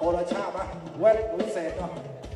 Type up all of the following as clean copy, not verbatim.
ลชามาเว้นวิเศษเนาะ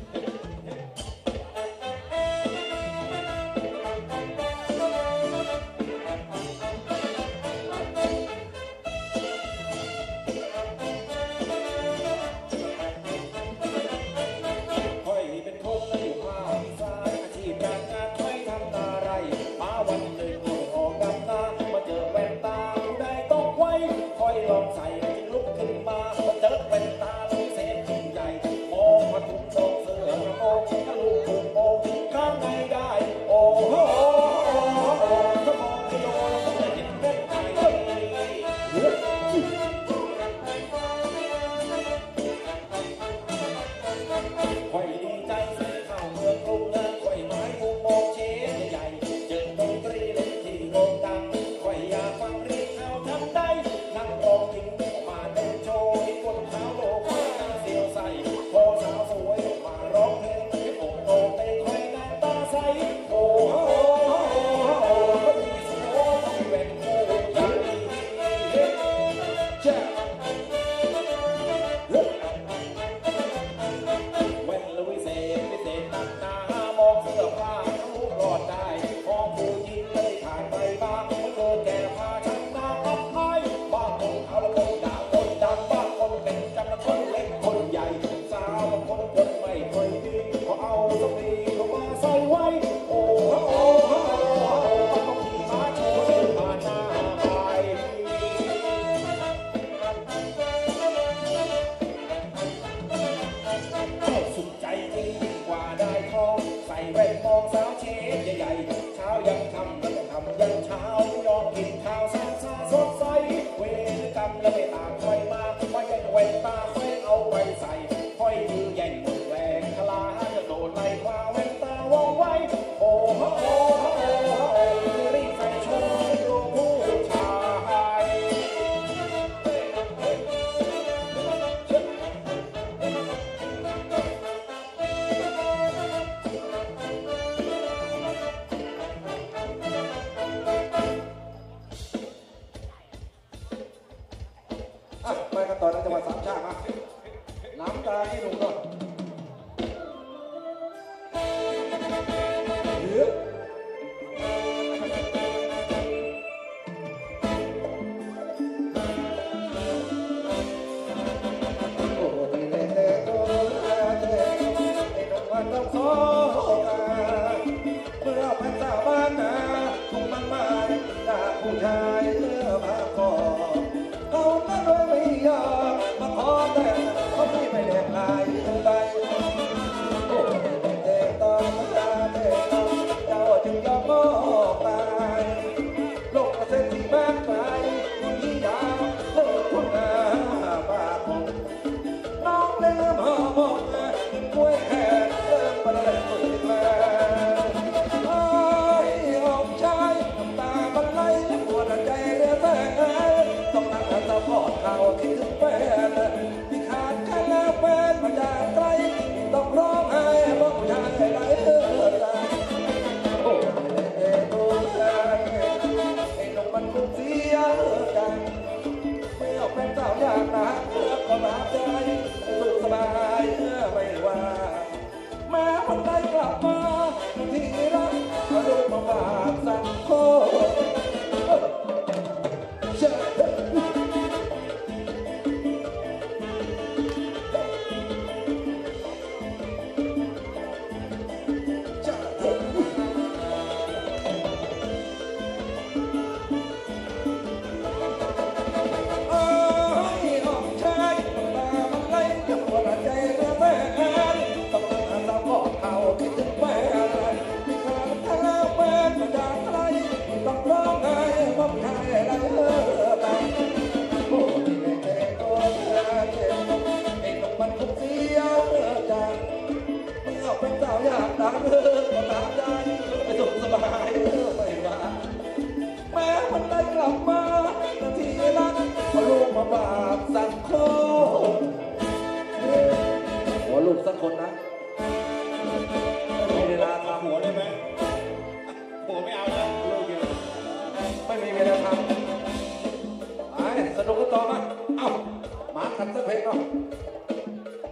ไปกันต่อในจังหวัดสามชาติมาน้ำตาที่หนุ่มก็สักคนนะไม่มีเวลาทำหัวได้ไหมหัวไม่เอานะไม่มีเวลาทำไปสนุกกันต่อมาเอ้ามาขันสักเพลงเนาะ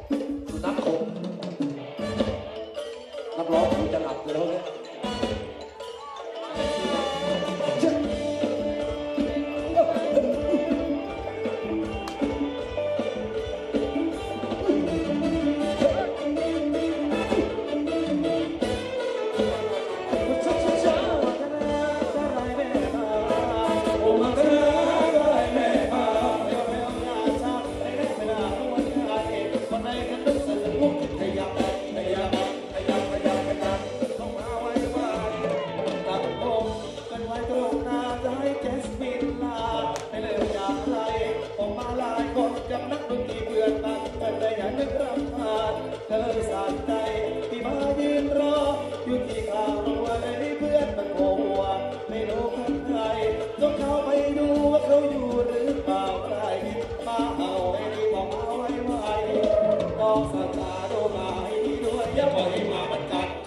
ในคันต้องสนุกขยับขยับขยับขยับขยับเข้ามาไว้ไว้ตั้งวงกันไว้ตรงหน้าจะให้แจสมินลาไม่เลิกจากใครออกมาหลายคนกับนักดนตรีเพื่อนบ้านกันได้อย่างนึกรำคาญเธอสานใจที่มายืนรออยู่ที่ข้างรั้วเลยเพื่อนมันโผล่ไม่รู้คนใครต้องเข้าไปดูว่าเขาอยู่หรือเปล่าใครมาเอาไอ้นี่บอกมาไว้ไว้ต้องสตาร์ดูมาให้ดีด้วยอย่าปล่อยให้หมามันกัด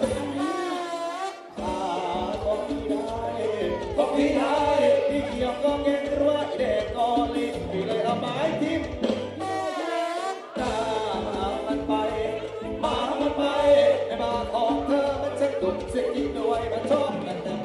ก็พี่ได้ที่เกี่ยวก็เงี้ยรัวเด็กก็ลิ้นพี่เลยเอาไม้ทิ่มมันไปไอ้บ้าของเธอมันจะดุเสียกินด้วยมันชอบกันแต่ไป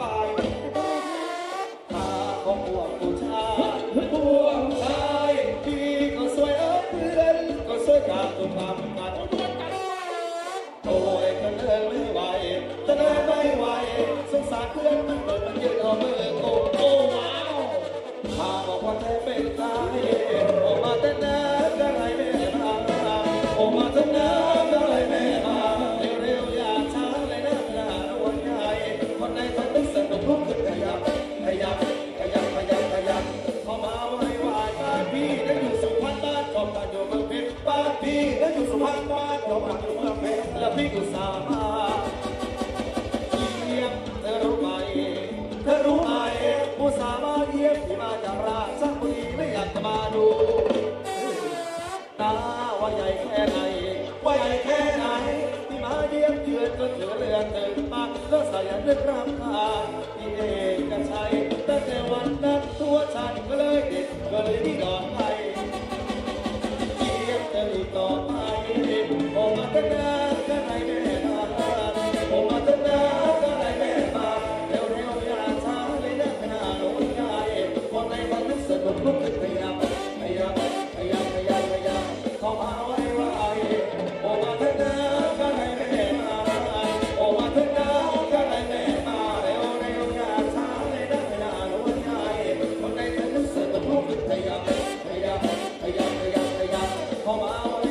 ของพวกผู้ชายพี่ก็สวยเพื่อนก็สวยจากตัวความกันโอ้ยก็เดินไม่ไหวสงสารเพื่อนมันเปิดมันยืนเอามือโอ้ว้าวพาบอกว่าเธอเป็นตายออกมาแต่น้ำก็ไรแม่มาออกมาแต่น้ำก็ไรแม่มาเร็วๆอย่าช้าเลยนะหน้าวันใหญ่คนในฝันต้องสนุกลุกขึ้นขยับเข้ามาไว้วายบ้านพี่นั้นอยู่สุพรรณบ้านจอมกันอยู่เมืองเพชรบ้านพี่นั้นอยู่สุพรรณบ้านจอมกันอยู่เมืองเพชรแล้วพี่ก็สามารถเยี่ยมเธอรู้ไหมผู้สามารถเยี่ยมที่มาจากราชบุรีไม่อยากจะมาดูตาว่าใหญ่แค่ไหนที่มาเยี่ยมเยือนจนเหลือเรือนถึงมาก็ใส่นึกรำคาญที่เอกชัยตั้งแต่วันนั้นตัวฉันก็เลยเด็ดก็เลยที่ดอกไม้เยี่ยมจะอีกต่อไปออกมาตั้งนานก็ไหนแม่มาออกมาตั้งนานก็ไหนแม่มาเร็วอย่าช้าเลยนะขนาดโน้นใหญ่คนในวันนั้นสนุกลุกขึ้นขยับเข้ามาไว้ออกมาตั้งนานก็ไหนแม่มาออกมาตั้งนานก็ไหนแม่มาเร็วอย่าช้าเลยนะขนาดโน้นใหญ่คนในวันนั้นสนุกลุกขึ้นขยับเข้ามาไว้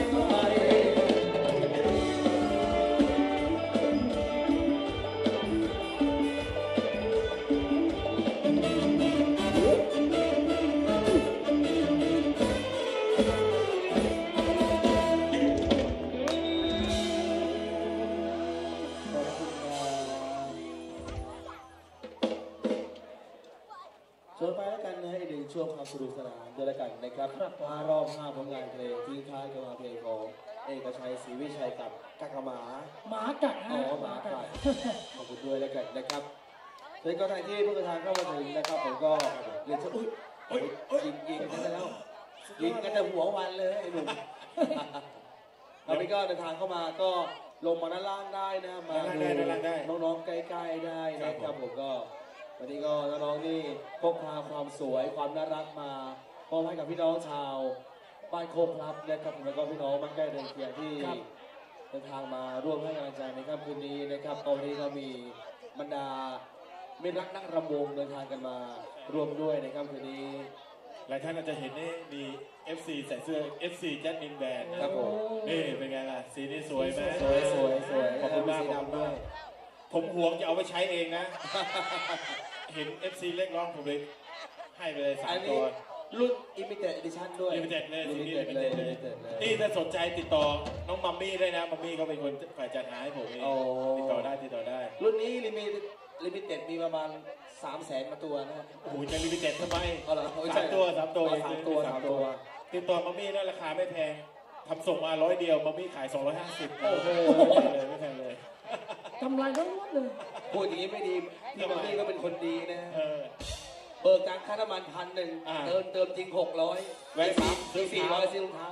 ชวนไปแล้วกันนะอีกหนึ่งช่วงความสนุกสนานด้วยแล้วกันนะครับ5 รอบ 5 ผลงานเพลงทิ้งท้ายกับเพลงของเอกชัยศรีวิชัยกับกักหมากัดหมากัดขอบคุณด้วยแล้วกันนะครับโดยก็ทางที่ผู้กระทำเข้ามาถึงนะครับผมก็เรียนยิงกันแล้วยิงกันแต่หัววันเลยไอ้หนุ่มตอนนี้ก็เดินทางเข้ามาก็ลงมาด้านล่างได้นะมาดูน้องๆใกล้ๆได้นะครับผมก็วันนี้ก็น้องๆนี่พกพาความสวยความน่ารักมามอบให้กับพี่น้องชาวบ้านโคกครับนะครับแล้วก็พี่น้องบ้านใกล้เรือนเคียงที่เดินทางมาร่วมให้กำลังใจในค่ำคืนนี้นะครับตอนนี้ก็มีบรรดามิตรรักนักรำวงเดินทางกันมาร่วมด้วยในค่ำคืนนี้หลายท่านอาจจะเห็นนี่มี FC ใส่เสื้อ FC แจ็คมินแบนด์ครับผมนี่เป็นไงล่ะสีนี้สวยไหมสวยขอบคุณมากด้วยผมห่วงจะเอาไปใช้เองนะ เห็น FC เล็กร้องผมเลยให้ไปเลย3 ตัวรุ่น Limited Edition ด้วย Limited เลยนี่ถ้าสนใจติดต่อน้องมัมมี่ได้นะมัมมี่เขาเป็นคนฝ่ายจัดหาให้ผมเองติดต่อได้รุ่นนี้ Limited มีประมาณ300,000 มาตัวนะโอ้โหจะ Limited ทำไม3 ตัวติดต่อมัมมี่นั่นราคาไม่แพงทำส่งมา100 เดียวมัมมี่ขาย250โอ้โหไม่แพงเลยกำไรทั้งหมดเลยพูดอย่างนี้ไม่ดีพี่มัมมี่ก็เป็นคนดีนะเบิกการค่าน้ำมัน1,000เติมจริง600แวะซื้อ400ซื้อรองเท้า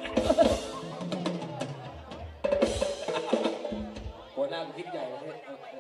หัวหน้าคิดใหญ่เลย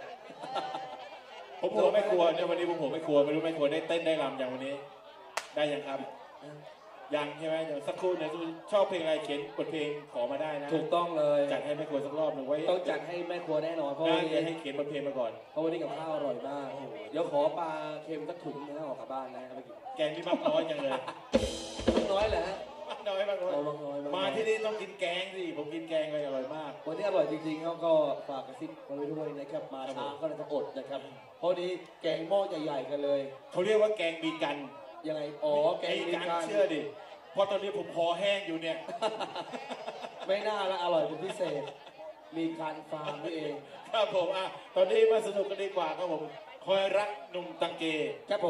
ผมหัวไม่กลัวเนี่ยวันนี้ผมหัวไม่กลัวไม่รู้ไม่กลัวได้เต้นได้รำอย่างวันนี้ได้ยังครับยังใช่ไหมอย่างสักครู่เนี่ยชอบเพลงอะไรเขียนบทเพลงขอมาได้นะถูกต้องเลยจัดให้แม่ครัวสักรอบหนึ่งไว้ต้องจัดให้แม่ครัวแน่นอนเพราะว่าให้เขียนบทเพลงมาก่อนเพราะวันนี้กับข้าวอร่อยมากเดี๋ยวขอปลาเค็มสักถุงนึงออกกลับบ้านนะแกงนี่มากน้อยจังเลยน้อยเหรอน้อยบางน้อยเอาบางน้อยบางน้อยมาที่นี่ต้องกินแกงสิผมกินแกงไปอร่อยมากวันนี้อร่อยจริงๆครับก็ฝากกระซิบมาไว้ด้วยนะครับมาช้าก็เลยต้องอดนะครับเพราะนี้แกงหม้อใหญ่ๆกันเลยเขาเรียกว่าแกงมีกันยังไงอ๋อแกงมีกันการเชื่อดิเพราะตอนนี้ผมคอแห้งอยู่เนี่ยไม่น่าละอร่อยเป็นพิเศษ มีการฟาร์มนี่เองครับผมตอนนี้มาสนุกกันดีกว่าครับผมคอยรักหนุ่มตังเกครับผม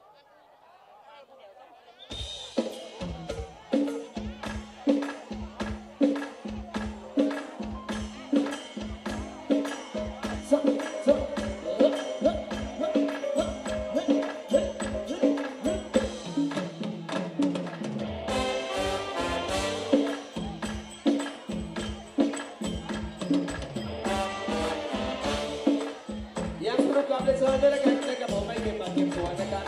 ยังสรุปความได้เชิญด้วยแล้วกันนะครับผมไม่เก็บปากเก็บตัวนะครับ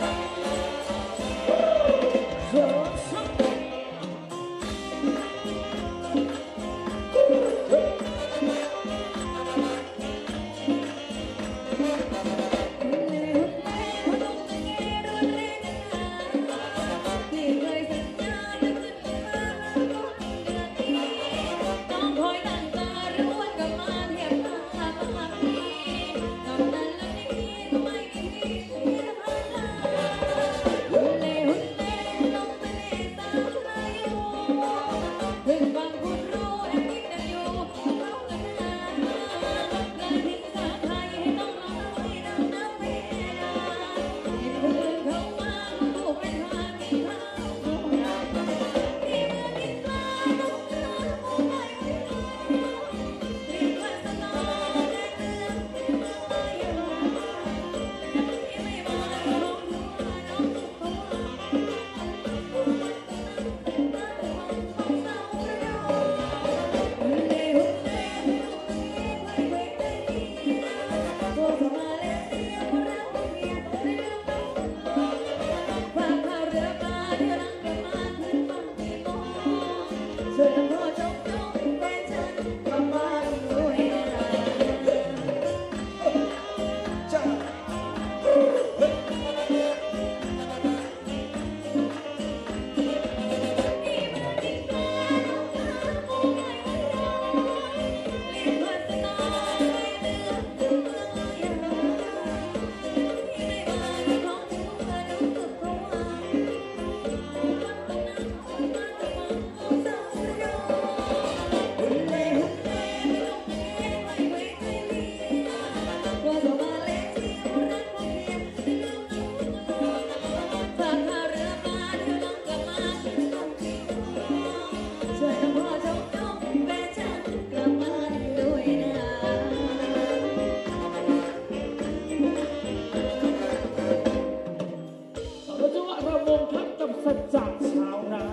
เราจะว่าระวงทัพกับสัจจะชาวนา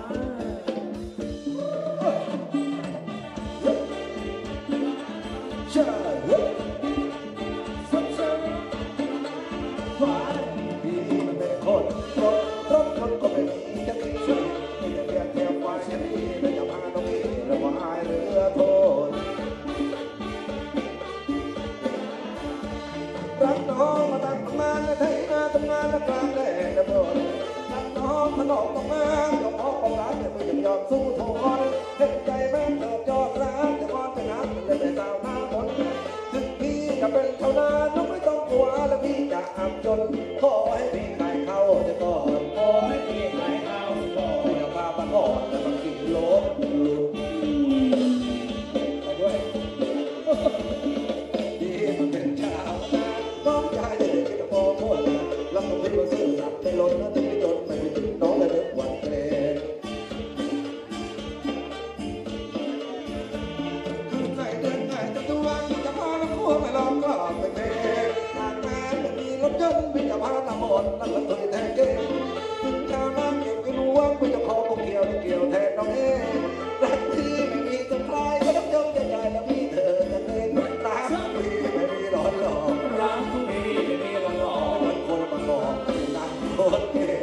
ฝ่ายพี่มันเป็นคนรถคนก็ไม่มีจะคิดช่วยมีแต่เพียงแค่ฝ่ายฉันนี่ไม่จะพาน้องพี่ระวายเรือโทษรักน้องมาตั้งนานและไทยนาทำงานและกลางแดดและโดนรักน้องมาหลอกต้องมาเจ้าของของร้านแต่ไม่ยอมสู้ทนเห็นใจแม่เติบยอดร้านแต่ก่อนเป็นน้ำเลยเป็นสาวหน้ามนถึงพี่จะเป็นชาวนาน้องไม่ต้องกลัวและพี่จะอับจนขอให้พี่ขายข้าวจะก่อนขอให้พี่ขายข้าวก่อนอย่าพาปะก่อนแล้วมากินโลบไปด้วยพี่มันเป็นชาวนาน้องชายเด็กที่พอหมดแล้วก็พี่มาซื้อสัตว์ไปล้นนะที่จนไม่ถึงน้องและเด็กวันเกรดคือใครเดินไหนจะตัวจะพาน้ำพัวไม่ลองก็เป็นเองหากแม่ไม่มีรถยนต์พี่จะพาน้ำหมดนั่นก็เคยแทงเก่งถึงชาวนาเก็บกินรวงพี่จะขอพวกเกี่ยวเกี่ยวแทนน้องเองรักที่ไม่มีสะพายก็ต้องยอมใจใจแล้วพี่เธอจะเล่นตามพี่ไม่มีร้อนหลอกรักพี่ไม่มีหลอกมันโคตรมาบอกตังโคตรเก่ง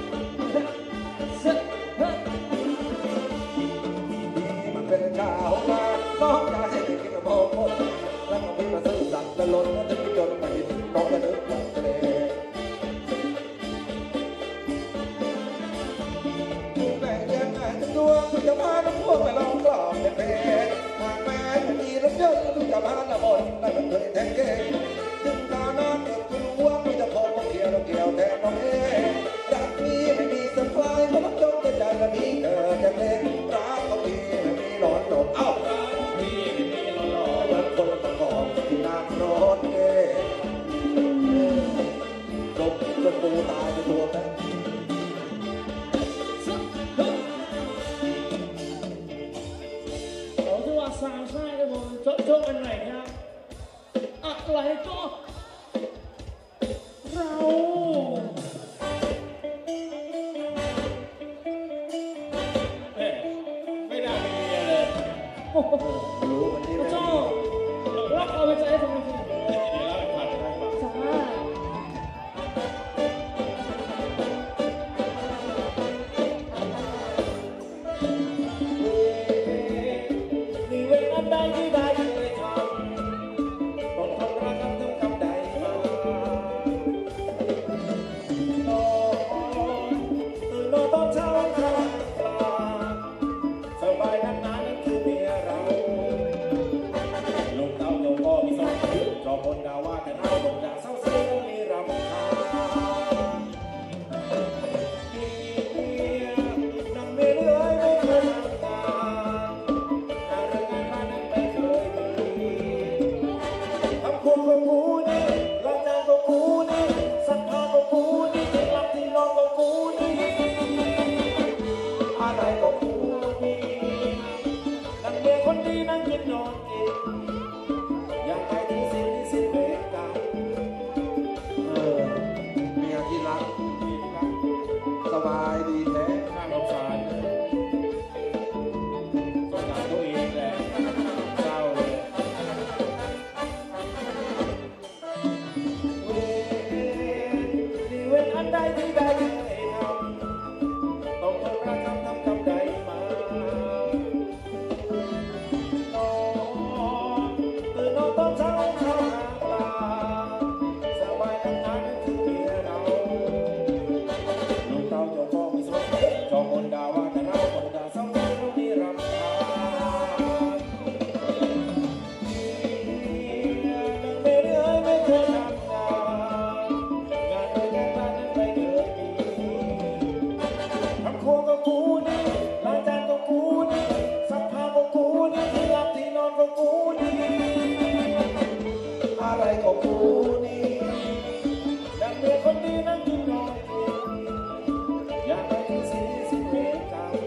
พี่มันเป็นชาวนาน้องจะให้กินโมโมแล้วก็พี่มาซื้อสัตว์และล้นแล้วถึงจนไปน้องจะนึกว่าเกรดโชคกันหน่อยครับอะไรก็เราไม่น่าเป็นเมียเลยโอ้โหรู้วันนี้พระแม่เจ้ารักเอาไปใจให้ฟังทีเดี๋ยวเล่าให้ฟังให้ฟังจ้ามีเวรอันใดที่ได้เคยทำต้องทำรักทำกำใดมาโอ้ตื่นนอนตอนเช้าข้าวปลาสบายนักหนานั่นคือเมียเราลูกเต้าเจ้าพ่อมีสองจอมบนดาว่าแต่เราบนดาเศร้าเสียมีรำคาญนางเมียเลื้อยไม่เคยทำงานการเรื่องงานบ้านนั้นไม่เคยมีทำครัวก็กูนี่ล้างจานก็กูนี่ซักผ้าก็กูนี่ที่หลับที่นอนก็กูนี่อะไรก็กูนี่นางเมียคนดีนั่งกินนอนกินอยากไปที่สิ้นเวรกรรมเมียที่รักสบายดีแท้น่าสงสารเลยสงสารตัวเองแหละเศร้าเลยเวรอันใดที่ได้เคยทำต้องทำรักทำกำใดมาตื่นนอนตอนเช้าเข้าหาปลาสบายทั้งนั้นคือเมียเราลูกเต้าเจ้าพ่อมีสมจอมบนดาว่าแต่เราบนดาเศร้าเรามีรำคาญไม่เรื่อยไม่เคยทำงานงานโดยงานบ้านนั้นไม่เคยมีทำครัวก็กูนี่ล้างจานก็กูนี่ซักผ้าก็กูนี่ที่หลับที่นอนก็กูนี่อะไรก็กูนี่ดังเมียคนดีนั่งกินนอนกินอยากไปที่สิ้นเวรกรรม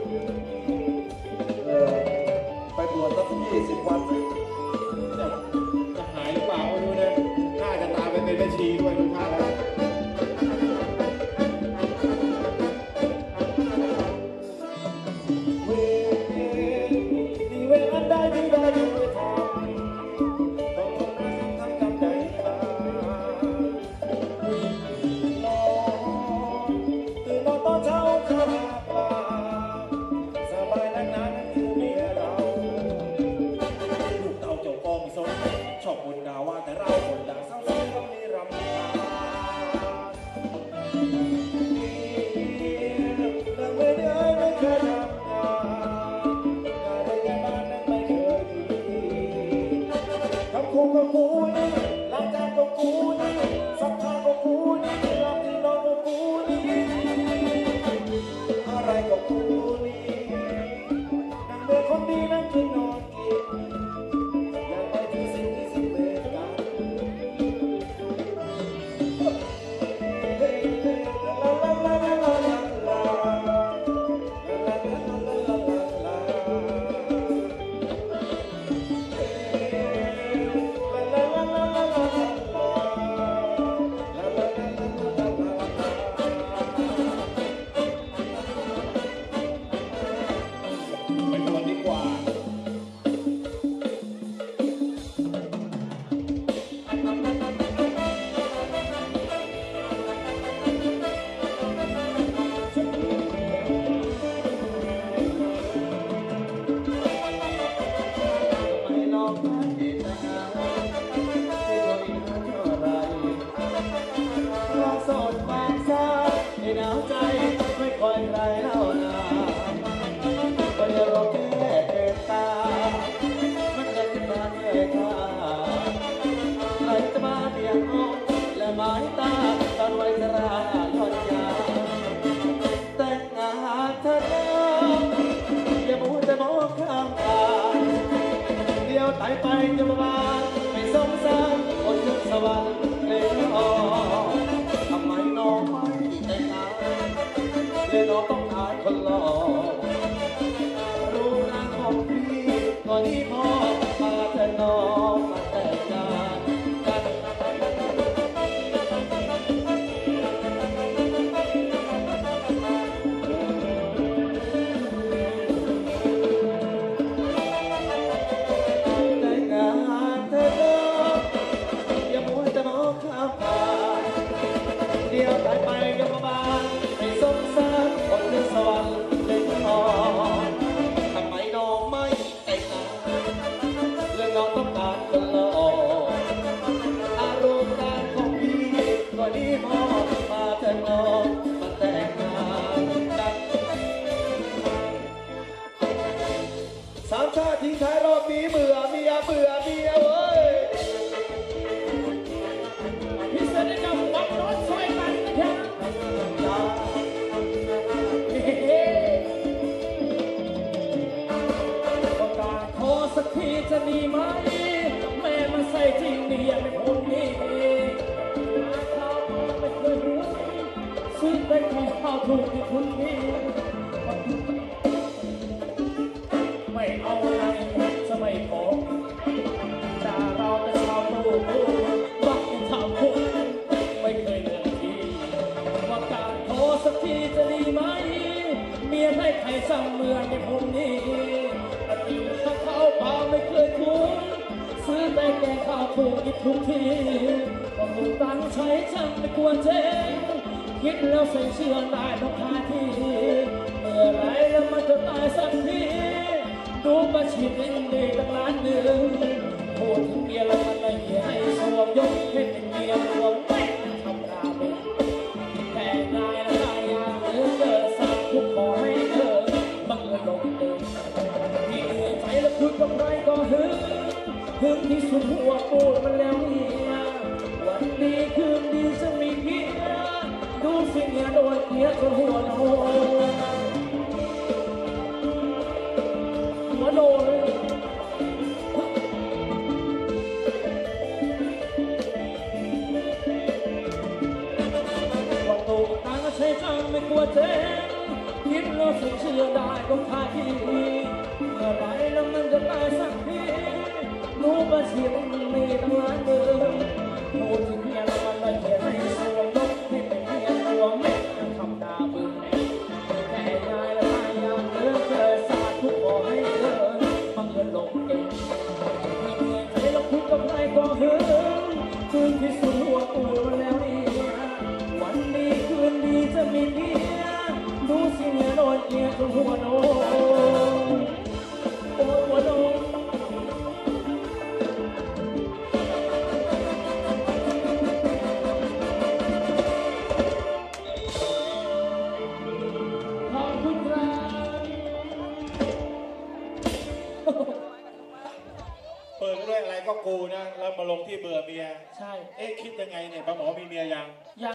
ไปบวชสัก20 วันไหมจะหายหรือเปล่าไม่รู้นะน่าจะตามไปเป็นแม่ชีด้วยดูท่าแล้วเวรนี่เวรอันใดที่ได้เคยทำต้องทำรักทำกำใดมาตื่นนอนตอนเช้าเข้าหาปลาสบายนักหนานั่นคือเมียเราลูกเต้าเจ้าพ่อมีสนชอบบนดาว่าแต่เราบนดาเศร้าเสียเรามีรำคาญนางเมียเอ้ยไม่เคยทำงานงานในบ้านนั้นไม่เคยมีทำครัวก็กูนี่ล้างจานก็กูนี่ซักผ้าก็กูนี่ที่หลับที่นอนก็กูนี่อะไรก็กูนี่นางเมียคนดีนั่งกินนอนกินอยากไปที่สิ้นเวรกรรมเฮ้ยลาลาลาลาลาลาไปบวชดีกว่าไม่ลองมาเห็นนะที่ตัวเองนั้นเท่าไรลองสดบางซ่าให้หนาวใจไม่คอยใครเล่านาก็อย่ารอแค่เกิดตามันเกิดขึ้นมาเหนื่อยค่าใครจะมาเบี่ยงมองและหมายตาตอนวัยชราทอดยาแต่งงานเธอแล้วอย่ามัวแต่มองข้ามตาเดียวตายไปจะมาบ้านไม่สงสารคนขึ้นสวรรค์เลยไม่ออกทำไมน้องไม่แต่งงานเลยน้องต้องหาคนหล่อรู้นะของพี่ตอนนี้พ่อมาเธอบื่อเมียเว้ยพิเศษให้กับวัดน้อยซอยมันนะครับประกาศขอสักทีจะดีไหมแม่มันใส่จริงนี่ยังไม่พ้นนี่ราคาไม่เคยรู้ซื้อไปแค่ข้าวถูกที่คุณพี่ไม่เอาอะไรจะไม่ขอแต่เราเป็นชาวตู้บักเป็นชาวคุกไม่เคยเลือกทีว่าการขอสักทีจะดีไหมเมียให้ใครสั่งเมืองในผมนี่ถ้าเข้าป่าไม่เคยคุ้นซื้อแต่แกงข้าวถูกอีกทุกทีก็ถูกตังใช้จังไม่ควรเจ๊งคิดแล้วใส่เชื่อได้ต้องพาทีเมื่อไรแล้วมันจะตายสักทีดูประชิดอินดีตั้งล้านหนึ่งพูดถึงเมียแล้วมันไม่ให้สวมยกให้เป็นเมียรวมไม่ทำราเป็นแต่นายและนายอย่างเหลือเกินสักทุกขอให้เธอบังเอิญลงเองที่เหนื่อยใจแล้วพูดกับใครก็หึงที่สุดหัวปูดมันแล้วเนี่ยวันดีคืนดีจะมีเพียดูสิเนี่ยโดนเกลียดจนหัวโนหัวโนเลยวันโตต่างก็ใช้จังไม่กลัวเจ๊งคิดแล้วเชื่อได้ก็พาทีเมื่อไรแล้วมันจะตายสักทีรู้ว่าชีวิตมันมีตั้งหลายเดิมพูดถึงเมียแล้วมันเลยเขียนให้สวมยกให้เป็นเมียตัวแม่ทำนาบึ้งแต่ยายและพายามเลือกเจอสาธุขอให้เดินบังเอิญลงเองเหนื่อยใจแล้วพูดกับใครก็หึงคืนที่สุดหัวปูดมาแล้วเนี่ยวันดีคืนดีจะมีเมียดูสิเมียโดนเกลียดจนหัวโนหัวโนเปิดด้วยอะไรก็กูนะแล้วมาลงที่เบื่อเมียใช่เอ๊ะคิดยังไงเนี่ยปลาหมอมีเมียยัง